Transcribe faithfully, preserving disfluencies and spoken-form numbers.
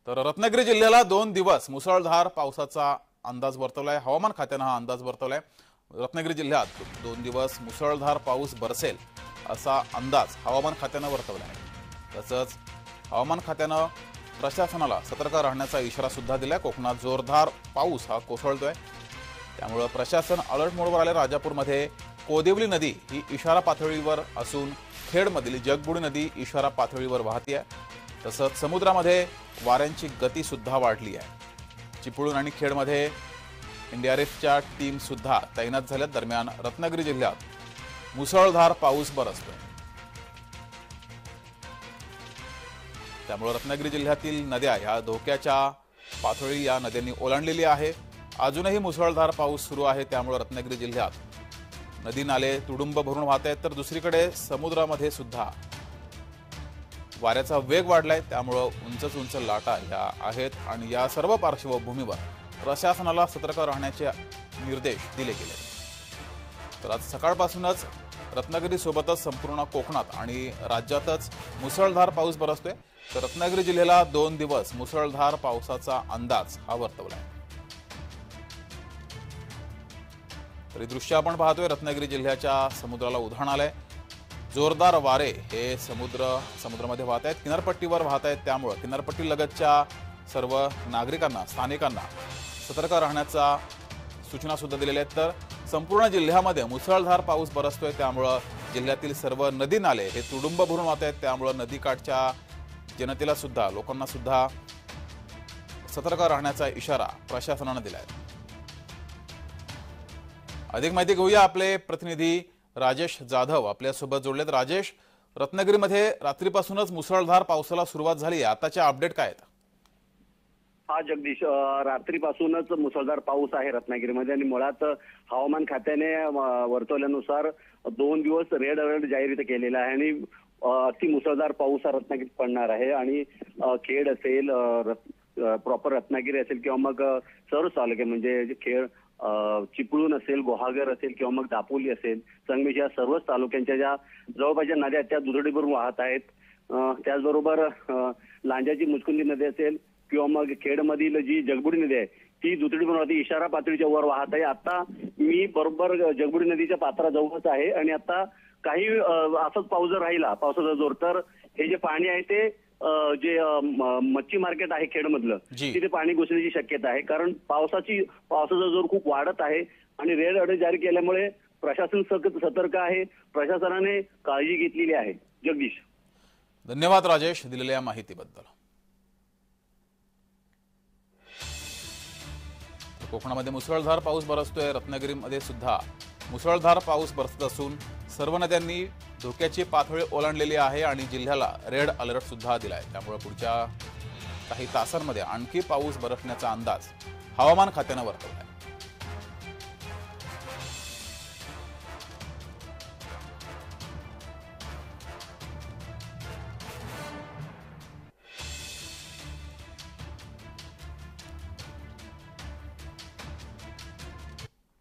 तर रत्नागिरी जिल्ह्याला दोन दिवस मुसळधार पावसाचा अंदाज वर्तवलाय। हवामान खात्याने हा अंदाज वर्तवलाय। रत्नागिरी जिल्ह्यात दोन दिवस मुसळधार पाऊस बरसेल असा अंदाज हवामान खात्याने वर्तवलाय। तसंच हवामान खात्याने प्रशासनाला सतर्क राहण्याचा इशारा सुद्धा दिलाय। कोकणात जोरदार पाऊस हा कोसळतोय, त्यामुळे प्रशासन अलर्ट मोडवर आले। राजापूरमध्ये कोदिवली नदी ही इशारा पातळीवर असून खेडमधील जगबुडी नदी इशारा पातळीवर वाहतीये। तसंच समुद्रामध्ये वाऱ्यांची गती सुद्धा वाढली आहे। चिपळूण आणि खेडमध्ये एनडीआरएफच्या टीम सुद्धा तैनात झाल्या। दरम्यान रत्नागिरी जिल्ह्यात मुसळधार पाऊस बरसतोय, त्यामुळे रत्नागिरी जिल्ह्यातील नद्या ह्या धोक्याच्या पातळी या नद्यांनी ओलांडलेली आहे। अजूनही मुसळधार पाऊस सुरू आहे, त्यामुळे रत्नागिरी जिल्ह्यात नदी नाले तुडुंब भरून वाहत आहेत। तर दुसरीकडे समुद्रामध्ये सुद्धा वाऱ्याचा वेग वाढलाय, त्यामुळे उंच उंच लाटा या आहेत आणि या सर्व पार्श्वभूमीवर प्रशासनाला सतर्क राहण्याचे निर्देश दिले गेले। तर आज सकाळपासूनच रत्नागिरी सोबतच संपूर्ण कोकणात आणि राज्यातच मुसळधार पाऊस बरसतोय। तर रत्नागिरी जिल्ह्याला दोन दिवस मुसळधार पावसाचा अंदाज हा वर्तवलाय। तरी दृश्य आपण पाहतोय, रत्नागिरी जिल्ह्याच्या समुद्राला उधाण आलंय। जोरदार वारे हे समुद्र समुद्रामध्ये वाहत आहेत, किनारपट्टीवर वाहत आहेत, त्यामुळे किनारपट्टी लगतच्या सर्व नागरिकांना स्थानिकांना सतर्क राहण्याचा सूचना सुद्धा दिलेल्या आहेत। तर संपूर्ण जिल्ह्यामध्ये मुसळधार पाऊस बरसतोय, त्यामुळे जिल्ह्यातील सर्व नदी नाले हे तुडुंब भरून वाहत आहेत, त्यामुळे नदीकाठच्या जनतेला सुद्धा लोकांना सुद्धा सतर्क राहण्याचा इशारा प्रशासनाने दिलाय। अधिक माहिती घेऊया, आपले प्रतिनिधी राजेश जाधव आपल्यासोबत जोडलेत। राजेश, रत्नागिरीमध्ये रात्रीपासूनच मुसळधार पावसाला सुरुवात झाली, आताच्या अपडेट काय आहेत? हा जगदीश, रात्रीपासूनच मुसळधार पाऊस आहे रत्नागिरीमध्ये आणि मुळात हवामान खात्याने वर्तवल्यानुसार दोन दिवस रेड अलर्ट जाहीर केलेला आहे आणि अति मुसळधार पाऊस हा रत्नागिरीत पडणार आहे आणि खेड असेल, प्रॉपर रत्नागिरी असेल किंवा मग सर्व तालुके म्हणजे खेड, चिपळूण असेल, गुहागर असेल किंवा मग दापोली असेल, संगमेश्वर या सर्वच तालुक्यांच्या ज्या जवळपासच्या नद्या त्या दुथडीभरून वाहत आहेत। त्याचबरोबर लांजाची मुचकुंदी नदी असेल किंवा मग खेडमधील जी जगबुडी नदी आहे ती दुथडीभरून वाहते, इशारा पातळीच्या वर वाहत आहे। आता मी बरोबर जगबुडी नदीच्या पात्राजवळच आहे आणि आता काही असाच पाऊस जर राहिला पावसाचा जोर, तर हे जे पाणी आहे ते जे मच्छी मार्केट आहे खेडमधलं तिथे पाणी घुसण्याची शक्यता आहे, कारण पावसाची पावसाचा जोर खूप वाढत आहे आणि रेड अलर्ट जारी केल्यामुळे प्रशासन सतर्क आहे, प्रशासनाने काळजी घेतलेली आहे। जगदीश, धन्यवाद राजेश दिलेल्या माहितीबद्दल। कोकणामध्ये मुसळधार पाऊस बरसतोय, रत्नागिरीमध्ये सुद्धा मुसळधार पाऊस बरसत असून सर्व नद्यांनी धोक्याची पातळी ओलांडलेली आहे आणि जिल्ह्याला रेड अलर्ट सुद्धा दिलाय। त्यामुळे पुढच्या काही तासांमध्ये आणखी पाऊस बरसण्याचा अंदाज हवामान खात्याने वर्तवलाय।